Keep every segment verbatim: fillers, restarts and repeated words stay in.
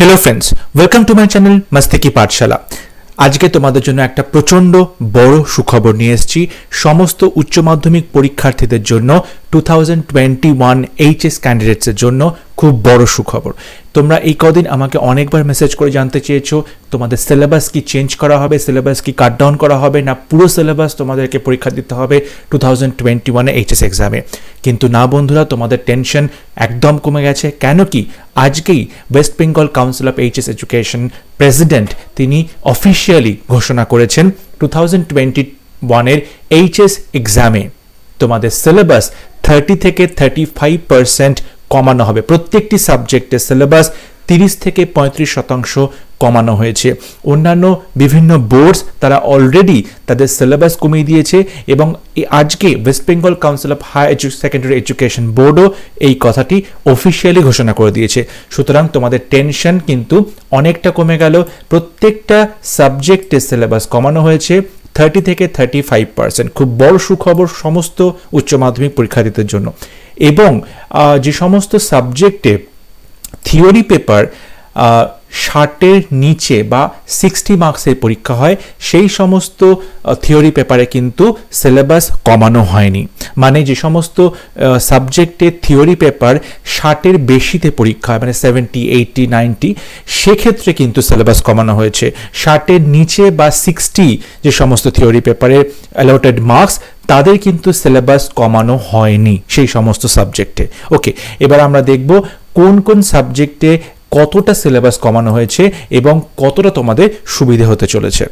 Hello friends, welcome to my channel मस्ती की पाठशाला। আজকে তোমাদের জন্য একটা প্রচন্ড বড় সুখবর নিয়ে এসেছি। সমস্ত উচ্চ মাধ্যমিক পরীক্ষার্থীদের জন্য two thousand twenty one HS ক্যান্ডিডেটসের জন্য খুব বড় সুখবর। তোমরা এই কদিন আমাকে অনেকবার মেসেজ করে জানতে চেয়েছো তোমাদের সিলেবাস কি চেঞ্জ করা হবে, সিলেবাস কি কাট ডাউন করা হবে, না পুরো সিলেবাস তোমাদেরকে পরীক্ষা দিতে হবে টু থাউজেন্ড টোয়েন্টি ওয়ানে এইচএস এক্সামে। কিন্তু না বন্ধুরা, তোমাদের টেনশন একদম কমে গেছে। কেন কি আজকেই West Bengal Council of HS education president তিনি অফিসিয়ালি ঘোষণা করেছেন টু থাউজেন্ড টোয়েন্টি ওয়ানের এইচএস এক্সামে তোমাদের সিলেবাস থার্টি থেকে থার্টি ফাইভ পার্সেন্ট কমানো হবে। প্রত্যেকটি সাবজেক্টের সিলেবাস তিরিশ থেকে পঁয়ত্রিশ শতাংশ কমানো হয়েছে। অন্যান্য বিভিন্ন বোর্ডস তারা অলরেডি তাদের সিলেবাস কমিয়ে দিয়েছে এবং আজকে West Bengal Council of Higher Secondary Education বোর্ডও এই কথাটি অফিসিয়ালি ঘোষণা করে দিয়েছে। সুতরাং তোমাদের টেনশন কিন্তু অনেকটা কমে গেল। প্রত্যেকটা সাবজেক্টের সিলেবাস কমানো হয়েছে থার্টি থেকে থার্টি ফাইভ পার্সেন্ট। খুব বড় সুখবর সমস্ত উচ্চ মাধ্যমিক পরীক্ষার্থীদের জন্য। এবং যে সমস্ত সাবজেক্টে থিওরি পেপার ষাটের নিচে বা সিক্সটি মার্কসের পরীক্ষা হয় সেই সমস্ত থিওরি পেপারে কিন্তু সিলেবাস কমানো হয়নি। মানে যে সমস্ত সাবজেক্টে থিওরি পেপার ষাটের বেশিতে পরীক্ষা হয়, মানে সেভেন্টি এইটি নাইনটি, সেক্ষেত্রে কিন্তু সিলেবাস কমানো হয়েছে। ষাটের নিচে বা সিক্সটি যে সমস্ত থিওরি পেপারে অ্যালটেড মার্কস তাদের কিন্তু সিলেবাস কমানো হয়নি সেই সমস্ত সাবজেক্টে। ওকে, এবার আমরা দেখব কোন কোন সাবজেক্টে কতটা সিলেবাস কমানো হয়েছে এবং কতটা তোমাদের সুবিধে হতে চলেছে।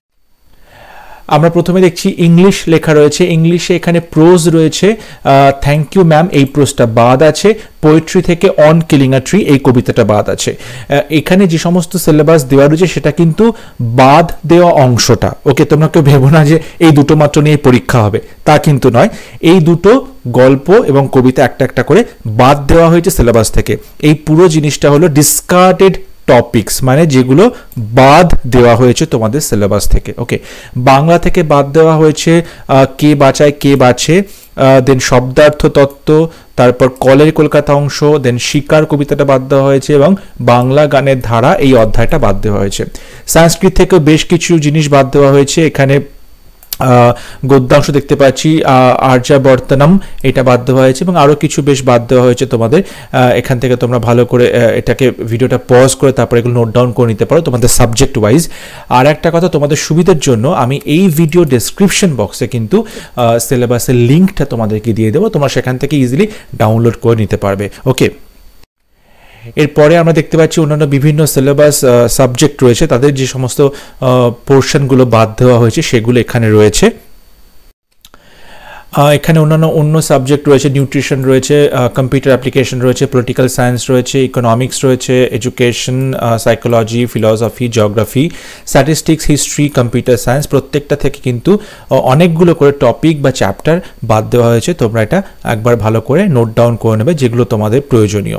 আমরা প্রথমে দেখছি ইংলিশ লেখা রয়েছে। ইংলিশে এখানে প্রোজ রয়েছে, থ্যাংক ইউ ম্যাম এই প্রোজটা বাদ আছে। পোয়েট্রি থেকে অন কিলিং আ ট্রি এই কবিতাটা বাদ আছে। এখানে যে সমস্ত সিলেবাস দেওয়া রয়েছে সেটা কিন্তু বাদ দেওয়া অংশটা। ওকে, তোমরা কেউ ভেবো না যে এই দুটো মাত্র নিয়ে পরীক্ষা হবে, তা কিন্তু নয়। এই দুটো গল্প এবং কবিতা একটা একটা করে বাদ দেওয়া হয়েছে সিলেবাস থেকে। এই পুরো জিনিসটা হলো ডিসকার্ডেড টপিকস, মানে যেগুলো বাদ দেওয়া হয়েছে তোমাদের সিলেবাস থেকে। ওকে, বাংলা থেকে বাদ দেওয়া হয়েছে কে বাঁচায় কে বাঁচে, দেন শব্দার্থ তত্ত্ব, তারপর কলের কলকাতা অংশ, দেন শিকার কবিতাটা বাদ দেওয়া হয়েছে এবং বাংলা গানের ধারা এই অধ্যায়টা বাদ দেওয়া হয়েছে। সংস্কৃত থেকেও বেশ কিছু জিনিস বাদ দেওয়া হয়েছে। এখানে গদ্যাংশ দেখতে পাচ্ছি, আর্যাবর্তনম এটা বাদ দেওয়া হয়েছে এবং আরও কিছু বেশ বাদ দেওয়া হয়েছে তোমাদের। এখান থেকে তোমরা ভালো করে এটাকে ভিডিওটা পজ করে তারপরে এগুলো নোট ডাউন করে নিতে পারো তোমাদের সাবজেক্ট ওয়াইজ। আর একটা কথা, তোমাদের সুবিধার জন্য আমি এই ভিডিও ডেসক্রিপশন বক্সে কিন্তু সিলেবাসের লিঙ্কটা তোমাদেরকে দিয়ে দেবো, তোমরা সেখান থেকে ইজিলি ডাউনলোড করে নিতে পারবে। ওকে, এরপরে আমরা দেখতে পাচ্ছি অন্যান্য বিভিন্ন সিলেবাস সাবজেক্ট রয়েছে, তাদের যে সমস্ত পোর্শনগুলো বাদ দেওয়া হয়েছে সেগুলো এখানে রয়েছে। এখানে অন্যান্য অন্য সাবজেক্ট রয়েছে, নিউট্রিশন রয়েছে, কম্পিউটার অ্যাপ্লিকেশন রয়েছে, পলিটিক্যাল সায়েন্স রয়েছে, ইকোনমিক্স রয়েছে, education, psychology, philosophy, geography, statistics, history, computer science, প্রত্যেকটা থেকে কিন্তু অনেকগুলো করে টপিক বা চ্যাপ্টার বাদ দেওয়া হয়েছে। তোমরা এটা একবার ভালো করে নোট ডাউন করে নেবে যেগুলো তোমাদের প্রয়োজনীয়।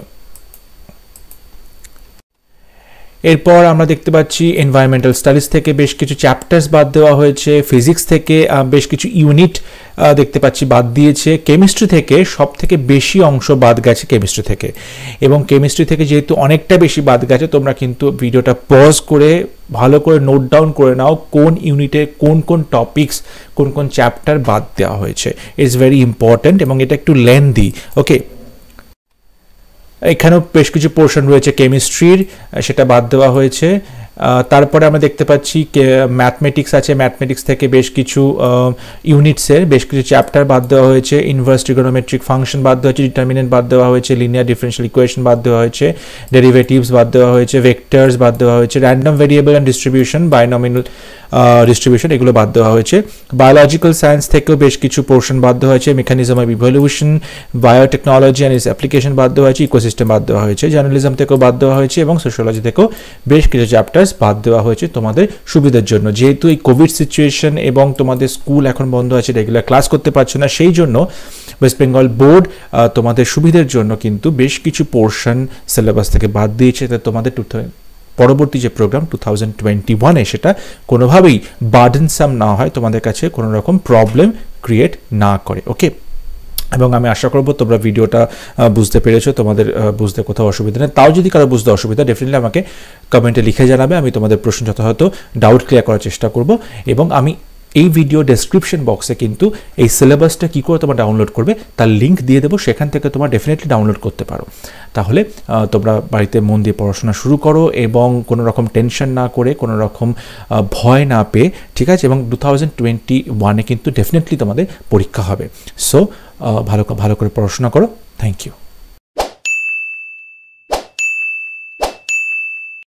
এরপর আমরা দেখতে পাচ্ছি এনভায়রনমেন্টাল স্টাডিজ থেকে বেশ কিছু চ্যাপ্টার্স বাদ দেওয়া হয়েছে। ফিজিক্স থেকে বেশ কিছু ইউনিট দেখতে পাচ্ছি বাদ দিয়েছে। কেমিস্ট্রি থেকে সব থেকে বেশি অংশ বাদ গেছে কেমিস্ট্রি থেকে, এবং কেমিস্ট্রি থেকে যেহেতু অনেকটা বেশি বাদ গেছে তোমরা কিন্তু ভিডিওটা পজ করে ভালো করে নোট ডাউন করে নাও কোন ইউনিটে কোন কোন টপিকস কোন কোন চ্যাপ্টার বাদ দেওয়া হয়েছে। ইটস ভেরি ইম্পর্ট্যান্ট এবং এটা একটু লেন্দি। ওকে, এখানেও বেশ কিছু পোর্শন রয়েছে কেমিস্ট্রির, সেটা বাদ দেওয়া হয়েছে। তারপরে আমরা দেখতে পাচ্ছি ম্যাথমেটিক্স আছে, ম্যাথমেটিক্স থেকে বেশ কিছু ইউনিটসের বেশ কিছু চ্যাপ্টার বাদ দেওয়া হয়েছে। ইনভার্স ট্রিগোনোমেট্রিক ফাংশন বাদ দেওয়া হয়েছে, ডিটারমিনেন্ট বাদ দেওয়া হয়েছে, লিনিয়ার ডিফারেন্সিয়াল ইকুয়েশন বাদ দেওয়া হয়েছে, ডেরিভেটিভস বাদ দেওয়া হয়েছে, ভেক্টরস বাদ দেওয়া হয়েছে, random variable and distribution, binominal distribution এগুলো বাদ দেওয়া হয়েছে। বায়োলজিক্যাল সায়েন্স থেকেও বেশ কিছু পোর্শন বাদ দেওয়া হয়েছে, mechanism of evolution, biotechnology and its application বাদ দেওয়া হয়েছে, ইকোসিস্টেম বাদ দেওয়া হয়েছে, জার্নালিজম থেকেও বাদ দেওয়া হয়েছে এবং সোশ্যোলজি থেকেও বেশ কিছু চ্যাপ্টার বাদ দেওয়া হয়েছে তোমাদের সুবিধার জন্য। যেহেতু এই কোভিড সিচুয়েশন এবং তোমাদের স্কুল এখন বন্ধ আছে, রেগুলার ক্লাস করতে পারছো না, সেই জন্য ওয়েস্ট বেঙ্গল বোর্ড তোমাদের সুবিধার জন্য কিন্তু বেশ কিছু পোর্শন সিলেবাস থেকে বাদ দিয়েছে। তাই তোমাদের টু পরবর্তী যে প্রোগ্রাম টু থাউজেন্ড টোয়েন্টি ওয়ানে সেটা কোনোভাবেই বার্ডেনসাম না হয়, তোমাদের কাছে কোনো রকম প্রবলেম ক্রিয়েট না করে। ওকে, এবং আমি আশা করব তোমরা ভিডিওটা বুঝতে পেরেছো, তোমাদের বুঝতে কোথাও অসুবিধা নেই। তাও যদি কারো বুঝতে অসুবিধা ডেফিনেটলি আমাকে কমেন্টে লিখে জানাবে, আমি তোমাদের প্রশ্ন যথাযথ ডাউট ক্লিয়ার করার চেষ্টা করব। এবং আমি এই ভিডিও ডেসক্রিপশন বক্সে কিন্তু এই সিলেবাসটা কী করে তোমরা ডাউনলোড করবে তার লিঙ্ক দিয়ে দেবো, সেখান থেকে তোমরা ডেফিনেটলি ডাউনলোড করতে পারো। তাহলে তোমরা বাড়িতে মন দিয়ে পড়াশোনা শুরু করো এবং কোনো রকম টেনশন না করে, কোনো রকম ভয় না পেয়ে, ঠিক আছে। এবং টু থাউজেন্ড টোয়েন্টি ওয়ানে কিন্তু ডেফিনেটলি তোমাদের পরীক্ষা হবে। সো ভালো ভালো করে পড়াশোনা করো। Thank you.